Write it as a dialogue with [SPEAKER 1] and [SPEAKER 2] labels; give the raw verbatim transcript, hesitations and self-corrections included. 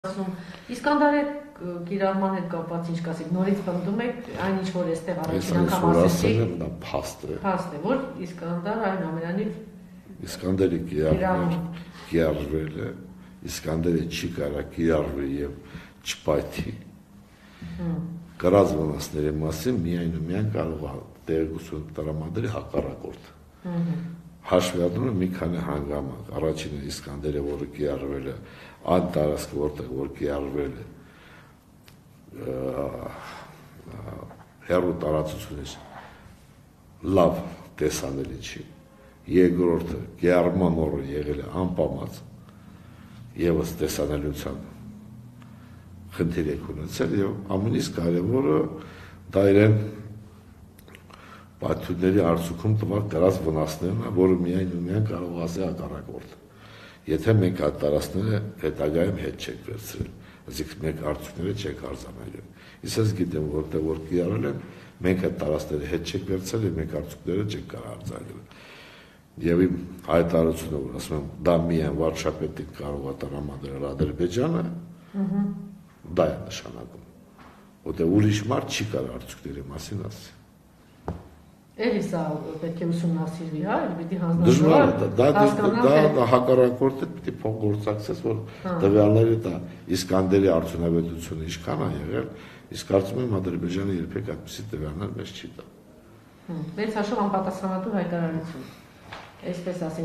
[SPEAKER 1] Իսկանդարի կիրառման հետ կապված ինչ կասեք, նորից պնդում եք այն ինչ որ էստեղ առաջին անգամ
[SPEAKER 2] ասեցիք,
[SPEAKER 1] ասեցիք,
[SPEAKER 2] դա փաստ է։
[SPEAKER 1] փաստ է, որ Իսկանդար այնուամենայնիվ
[SPEAKER 2] Իսկանդերի կիրառվել է, Իսկանդերը չի կարա կիրառվի եւ չպայթի։ Գրած վնասների մասին միայն ու միայն կարող է տեղեկություն տրամադրի հակառակորդը։ Հաշվի առնում մի քանի հանգամանք, առաջինը Իսկանդերը, որը կիրառվել է, այն տարածքը, որտեղ որ կիրառվել է հեռու տարածությունից լավ տեսանելի չի։ Երկրորդը կիրառման օրը եղել է անպամած եւս տեսանելիության խնդիր եք ունեցել եւ ամենից կարեւորը դա իրեն պատճառների արդյունքում տվար գրած վնասներն է, որը միայն ու միայն կարող ասի հակառակորդը։ Եթե մենք այդ տարածքները հետագայում հետ չեք վերցրել, այսինքն մենք արդյունքները չեք արձանագրել։ Իսկ ես գիտեմ, որտեղ որ կիրառել են, մենք այդ տարածքները հետ չեք վերցրել եւ մենք արդյունքները չենք կարող արձանագրել։ Եվ իմ հայտարարությունը, որ ասում եմ, դա միայն վարչապետին կարող է տրամադրել Ադրբեջանը, դա է նշանակում, որտեղ ուրիշ մարդ չի կարող արդյունքների մասին ասել։
[SPEAKER 1] Էլի սա պետք է ուսումնասիրվի, հա, պիտի
[SPEAKER 2] Դժվար է, դա հակառակորդը պիտի փոխգործակցես, որ տվյալները դա Իսկանդերի արդյունավետությունը ինչքան է եղել, իսկ կարծում եմ Ադրբեջանը երբեք այդպիսի տվյալներ մեզ չի տա։
[SPEAKER 1] Մեծ հաշվով անպատասխանատու հայտարարություն, այսպես ասենք։